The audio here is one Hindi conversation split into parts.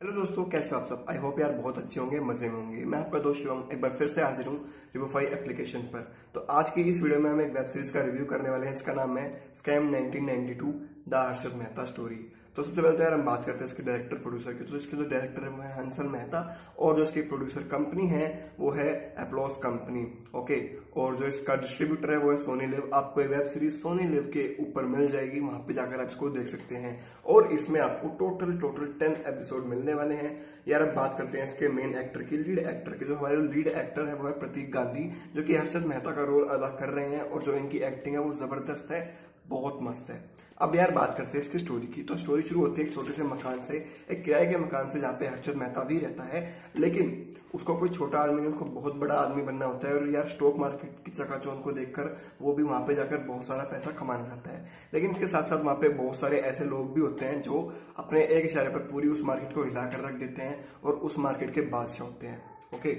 हेलो दोस्तों, कैसे हो आप सब। आई होप यार बहुत अच्छे होंगे, मजे में होंगे। मैं आपका दोस्त शिवम एक बार फिर से हाजिर हूँ रिवोफाई एप्लीकेशन पर। तो आज की इस वीडियो में हम एक वेब सीरीज का रिव्यू करने वाले हैं। इसका नाम है scam 1992 the Harshad Mehta story. तो सबसे पहले तो यार हम बात करते हैं इसके डायरेक्टर प्रोड्यूसर की। तो इसके जो डायरेक्टर है वो है हंसल मेहता, और जो इसकी प्रोड्यूसर कंपनी है वो है एप्लॉस कंपनी। ओके, और जो इसका डिस्ट्रीब्यूटर है वो है सोनी लिव। आपको ये वेब सीरीज सोनी लिव के ऊपर मिल जाएगी, वहां पे जाकर आप इसको देख सकते हैं। और इसमें आपको टोटल 10 एपिसोड मिलने वाले हैं। यार अब बात करते हैं इसके मेन एक्टर की, लीड एक्टर की। जो हमारे लीड एक्टर है वो है प्रतीक गांधी, जो कि हर्षद मेहता का रोल अदा कर रहे हैं। और जो इनकी एक्टिंग है वो जबरदस्त है, बहुत मस्त है। अब यार बात करते हैं इसकी स्टोरी की। तो स्टोरी शुरू होती है एक छोटे से मकान से, एक किराए के मकान से, जहाँ पे हर्षद मेहता भी रहता है। लेकिन उसको कोई छोटा आदमी नहीं, उसको बहुत बड़ा आदमी बनना होता है। और यार स्टॉक मार्केट की चकाचौंध को देखकर वो भी वहां पे जाकर बहुत सारा पैसा कमाना चाहता है। लेकिन इसके साथ साथ वहां पे बहुत सारे ऐसे लोग भी होते हैं जो अपने एक इशारे पर पूरी उस मार्केट को हिलाकर रख देते हैं और उस मार्केट के बादशाह होते हैं। ओके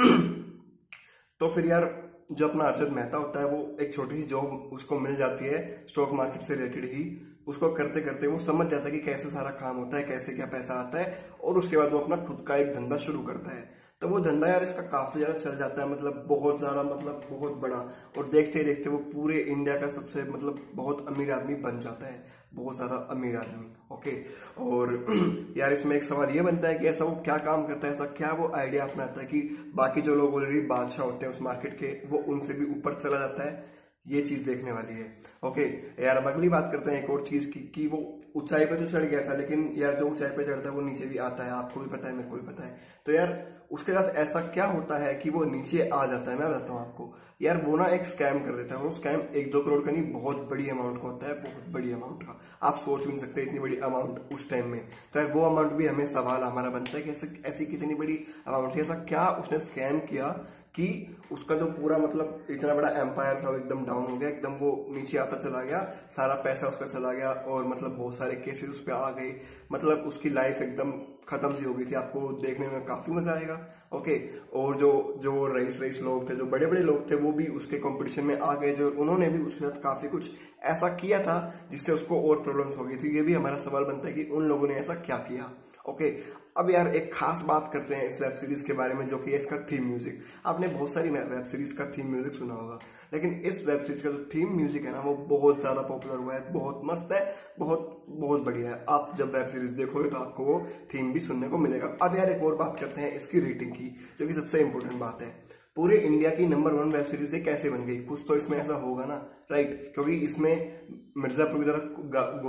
तो फिर यार जो अपना हर्षद मेहता होता है वो एक छोटी सी जॉब उसको मिल जाती है स्टॉक मार्केट से रिलेटेड ही। उसको करते करते वो समझ जाता है कि कैसे सारा काम होता है, कैसे क्या पैसा आता है। और उसके बाद वो अपना खुद का एक धंधा शुरू करता है। तो वो धंधा यार इसका काफी ज्यादा चल जाता है, मतलब बहुत ज्यादा, मतलब बहुत बड़ा। और देखते ही देखते वो पूरे इंडिया का सबसे मतलब बहुत अमीर आदमी बन जाता है, बहुत ज्यादा अमीर आदमी। ओके, और यार इसमें एक सवाल ये बनता है कि ऐसा वो क्या काम करता है, ऐसा क्या वो आइडिया अपनाता है कि बाकी जो लोग ऑलरेडी बादशाह होते हैं उस मार्केट के, वो उनसे भी ऊपर चला जाता है। ये चीज देखने वाली है। ओके यार, अब अगली बात करते हैं एक और चीज की कि वो ऊंचाई पे तो चढ़ गया था, लेकिन यार जो ऊंचाई पे चढ़ता है वो नीचे भी आता है। आपको भी पता है, मेरे को भी पता है। तो यार उसके साथ ऐसा क्या होता है कि वो नीचे आ जाता है, मैं बताता हूँ आपको। यार वो ना एक स्कैम कर देता है। वो स्कैम 1-2 करोड़ का नहीं, बहुत बड़ी अमाउंट का होता है, बहुत बड़ी अमाउंट का। आप सोच भी नहीं सकते इतनी बड़ी अमाउंट उस टाइम में। तो यार वो अमाउंट भी हमें सवाल हमारा बनता है कि ऐसी कितनी बड़ी अमाउंट थी, ऐसा क्या उसने स्कैम किया कि उसका जो पूरा मतलब इतना बड़ा एम्पायर था वो एकदम डाउन हो गया, एकदम वो नीचे आता चला गया, सारा पैसा उसका चला गया। और मतलब बहुत सारे केसेस उस पर आ गए, मतलब उसकी लाइफ एकदम खत्म सी हो गई थी। आपको देखने में काफी मजा आएगा। ओके, और जो जो रईस लोग थे, जो बड़े बड़े लोग थे, वो भी उसके कंपटीशन में आ गए, जो उन्होंने भी उसके साथ काफी कुछ ऐसा किया था जिससे उसको और प्रॉब्लम्स हो गई थी। ये भी हमारा सवाल बनता है कि उन लोगों ने ऐसा क्या किया। ओके, अब यार एक खास बात करते हैं इस वेब सीरीज के बारे में, जो कि है इसका थीम म्यूजिक। आपने बहुत सारी वेब सीरीज का थीम म्यूजिक सुना होगा, लेकिन इस वेब सीरीज का जो थीम म्यूजिक है ना वो बहुत ज्यादा पॉपुलर हुआ है, बहुत मस्त है, बहुत बहुत बढ़िया है। आप जब वेब सीरीज देखोगे तो आपको वो थीम भी सुनने को मिलेगा। अब यार एक और बात करते हैं इसकी रेटिंग की, जो कि सबसे इंपॉर्टेंट बात है। पूरे इंडिया की नंबर 1 वेब सीरीज ये कैसे बन गई? कुछ तो इसमें ऐसा होगा ना, राइट? क्योंकि इसमें मिर्जापुर की तरह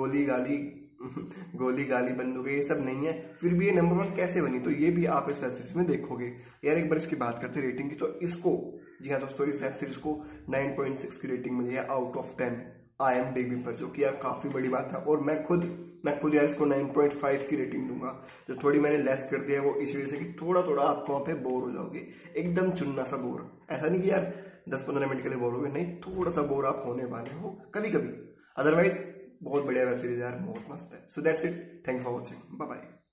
गोली गाली बंदूकें ये सब नहीं है, फिर भी ये नंबर 1 कैसे बनी? तो ये भी आप इस वेब सीरीज में देखोगे। यार एक बार इसकी बात करते हैं रेटिंग की, तो इसको, जी हाँ दोस्तों, इस वेब सीरीज को 9.6 की रेटिंग मिली है आउट ऑफ 10 IMDb पर, जो कि यार काफी बड़ी बात है। और मैं खुद यार इसको 9.5 की रेटिंग दूंगा। जो थोड़ी मैंने लेस कर दिया है वो इस वजह से कि थोड़ा थोड़ा आप वहां पे बोर हो जाओगे, एकदम चुनना सा बोर। ऐसा नहीं कि यार 10-15 मिनट के लिए बोर हो गए, नहीं, थोड़ा सा बोर आप होने वाले हो कभी कभी। अदरवाइज बहुत बढ़िया वेब सीरीज यार, बहुत मस्त है। So that's it, thanks for watching, bye bye.